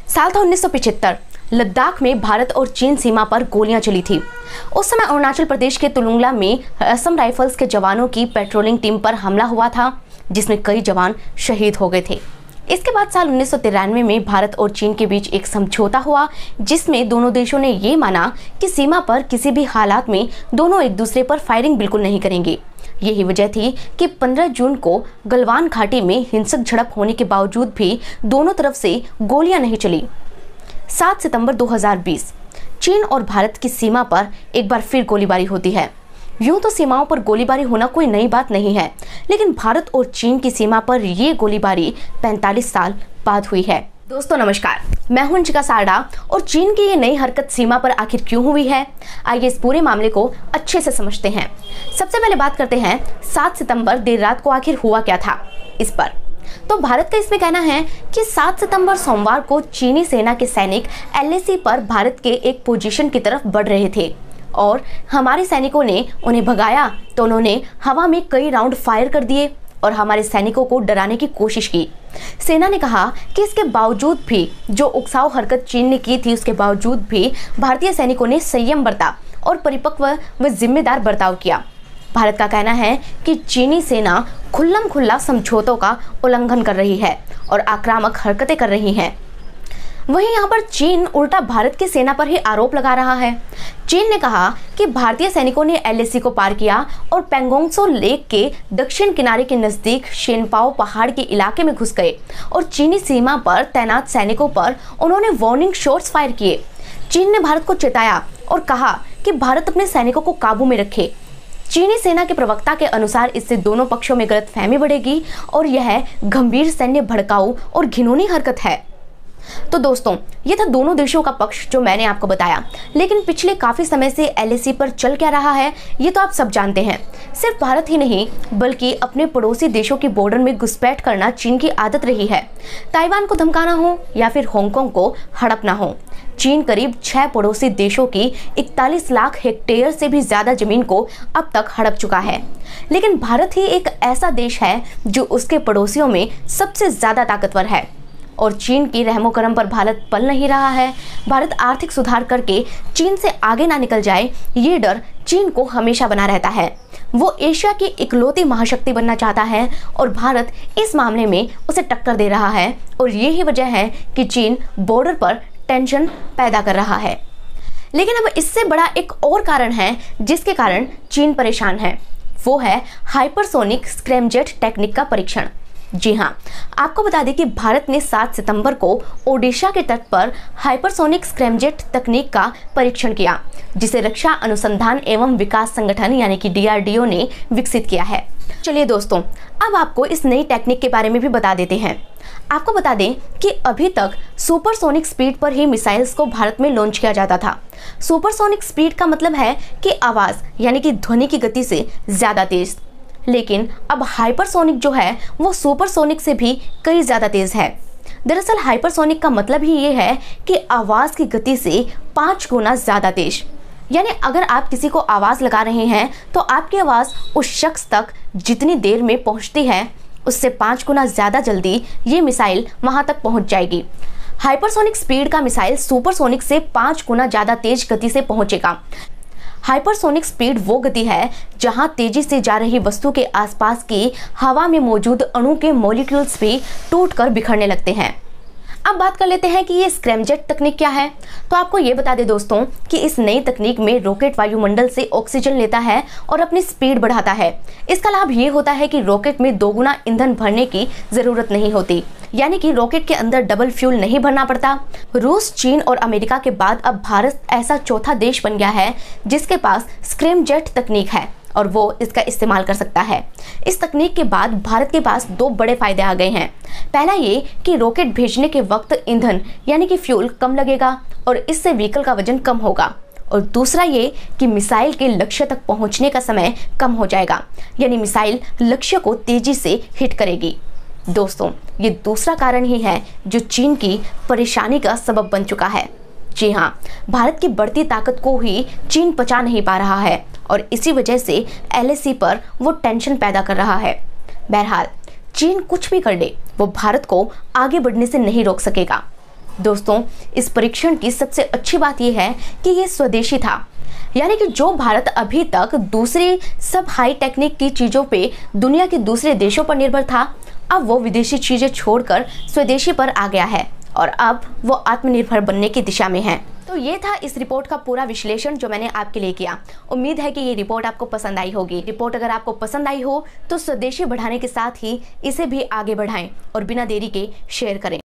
साल था 1975। लद्दाख में भारत और चीन सीमा पर गोलियां चली थी। उस समय अरुणाचल प्रदेश के तुलुंगला में असम राइफल्स के जवानों की पेट्रोलिंग टीम पर हमला हुआ था, जिसमें कई जवान शहीद हो गए थे। इसके बाद साल 1993 में भारत और चीन के बीच एक समझौता हुआ, जिसमें दोनों देशों ने ये माना कि सीमा पर किसी भी हालात में दोनों एक दूसरे पर फायरिंग बिल्कुल नहीं करेंगे। यही वजह थी कि 15 जून को गलवान घाटी में हिंसक झड़प होने के बावजूद भी दोनों तरफ से गोलियां नहीं चली। 7 सितंबर 2020 चीन और भारत की सीमा पर एक बार फिर गोलीबारी होती है। यूं तो सीमाओं पर गोलीबारी होना कोई नई बात नहीं है, लेकिन भारत और चीन की सीमा पर ये गोलीबारी 45 साल बाद हुई है। दोस्तों नमस्कार, मैं हूं अंशिका सारडा और चीन की ये नई हरकत सीमा पर आखिर क्यों हुई है, आइए इस पूरे मामले को अच्छे से समझते हैं। सबसे पहले बात करते हैं 7 सितंबर देर रात को आखिर हुआ क्या था इस पर। तो भारत का इसमें कहना है कि 7 सितंबर सोमवार को चीनी सेना के सैनिक LAC पर भारत के एक पोजीशन की तरफ बढ़ रहे थे और हमारे सैनिकों ने उन्हें भगाया तो उन्होंने हवा में कई राउंड फायर कर दिए और हमारे सैनिकों को डराने की कोशिश की। सेना ने कहा कि इसके बावजूद भी, जो उकसाव हरकत चीन ने की थी उसके बावजूद भी भारतीय सैनिकों ने संयम बरता और परिपक्व व जिम्मेदार बर्ताव किया। भारत का कहना है कि चीनी सेना खुल्लम खुल्ला समझौतों का उल्लंघन कर रही है और आक्रामक हरकतें कर रही है। वहीं यहाँ पर चीन उल्टा भारत की सेना पर ही आरोप लगा रहा है। चीन ने कहा कि भारतीय सैनिकों ने LAC को पार किया और पेंगोंगसो लेक के दक्षिण किनारे के नजदीक शेनपाओ पहाड़ के इलाके में घुस गए और चीनी सीमा पर तैनात सैनिकों पर उन्होंने वार्निंग शॉट्स फायर किए। चीन ने भारत को चेताया और कहा कि भारत अपने सैनिकों को काबू में रखे। चीनी सेना के प्रवक्ता के अनुसार इससे दोनों पक्षों में गलतफहमी बढ़ेगी और यह गंभीर सैन्य भड़काऊ और घिनौनी हरकत है। तो दोस्तों, ये था दोनों देशों का पक्ष जो मैंने आपको बताया, लेकिन पिछले काफी समय से LAC पर चल क्या रहा है ये तो आप सब जानते हैं। सिर्फ भारत ही नहीं बल्कि अपने पड़ोसी देशों की बॉर्डर में घुसपैठ करना चीन की आदत रही है। ताइवान को धमकाना हो या फिर हांगकांग को हड़पना हो, चीन करीब 6 पड़ोसी देशों की 41 लाख हेक्टेयर से भी ज्यादा जमीन को अब तक हड़प चुका है। लेकिन भारत ही एक ऐसा देश है जो उसके पड़ोसियों में सबसे ज्यादा ताकतवर है और चीन की रहमो करम पर भारत पल नहीं रहा है। भारत आर्थिक सुधार करके चीन से आगे ना निकल जाए, ये डर चीन को हमेशा बना रहता है। वो एशिया की इकलौती महाशक्ति बनना चाहता है और भारत इस मामले में उसे टक्कर दे रहा है और यही वजह है कि चीन बॉर्डर पर टेंशन पैदा कर रहा है। लेकिन अब इससे बड़ा एक और कारण है जिसके कारण चीन परेशान है, वो है हाइपरसोनिक स्क्रैमजेट टेक्निक का परीक्षण। जी हाँ, आपको बता दें कि भारत ने 7 सितंबर को ओडिशा के तट पर हाइपरसोनिक स्क्रैमजेट तकनीक का परीक्षण किया, जिसे रक्षा अनुसंधान एवं विकास संगठन यानी कि DRDO ने विकसित किया है। चलिए दोस्तों, अब आपको इस नई टेक्निक के बारे में भी बता देते हैं। आपको बता दें कि अभी तक सुपरसोनिक स्पीड पर ही मिसाइल्स को भारत में लॉन्च किया जाता था। सुपरसोनिक स्पीड का मतलब है कि आवाज यानी कि ध्वनि की गति से ज्यादा तेज, लेकिन अब हाइपरसोनिक जो है वो सुपरसोनिक से भी कई ज्यादा तेज है। दरअसल हाइपरसोनिक का मतलब ही ये है कि आवाज की गति से 5 गुना ज्यादा तेज। यानी अगर आप किसी को आवाज लगा रहे हैं तो आपकी आवाज उस शख्स तक जितनी देर में पहुंचती है उससे 5 गुना ज्यादा जल्दी ये मिसाइल वहां तक पहुंच जाएगी। हाइपरसोनिक स्पीड का मिसाइल सुपरसोनिक से 5 गुना ज्यादा तेज गति से पहुंचेगा। हाइपरसोनिक स्पीड वो गति है जहां तेजी से जा रही वस्तु के आसपास की हवा में मौजूद अणु के मॉलिक्यूल्स भी टूटकर बिखरने लगते हैं। अब बात कर लेते हैं कि ये स्क्रैमजेट तकनीक क्या है। तो आपको ये बता दें दोस्तों कि इस नई तकनीक में रॉकेट वायुमंडल से ऑक्सीजन लेता है और अपनी स्पीड बढ़ाता है। इसका लाभ ये होता है कि रॉकेट में 2 गुना ईंधन भरने की जरूरत नहीं होती, यानी कि रॉकेट के अंदर डबल फ्यूल नहीं भरना पड़ता। रूस, चीन और अमेरिका के बाद अब भारत ऐसा चौथा देश बन गया है जिसके पास स्क्रैमजेट तकनीक है और वो इसका इस्तेमाल कर सकता है। इस तकनीक के बाद भारत के पास 2 बड़े फायदे आ गए हैं। पहला ये कि रॉकेट भेजने के वक्त ईंधन यानी कि फ्यूल कम लगेगा और इससे व्हीकल का वजन कम होगा, और दूसरा ये कि मिसाइल के लक्ष्य तक पहुंचने का समय कम हो जाएगा, यानी मिसाइल लक्ष्य को तेजी से हिट करेगी। दोस्तों, ये दूसरा कारण ही है जो चीन की परेशानी का सबब बन चुका है। जी हाँ, भारत की बढ़ती ताकत को ही चीन पचा नहीं पा रहा है और इसी वजह से LAC पर वो टेंशन पैदा कर रहा है। बहरहाल चीन कुछ भी कर ले, वो भारत को आगे बढ़ने से नहीं रोक सकेगा। दोस्तों, इस परीक्षण की सबसे अच्छी बात यह है कि ये स्वदेशी था, यानी कि जो भारत अभी तक दूसरी सब हाई टेक्निक की चीजों पे दुनिया के दूसरे देशों पर निर्भर था, अब वो विदेशी चीजें छोड़कर स्वदेशी पर आ गया है और अब वो आत्मनिर्भर बनने की दिशा में है। तो ये था इस रिपोर्ट का पूरा विश्लेषण जो मैंने आपके लिए किया। उम्मीद है कि ये रिपोर्ट आपको पसंद आई होगी। रिपोर्ट अगर आपको पसंद आई हो तो स्वदेशी बढ़ाने के साथ ही इसे भी आगे बढ़ाएं और बिना देरी के शेयर करें।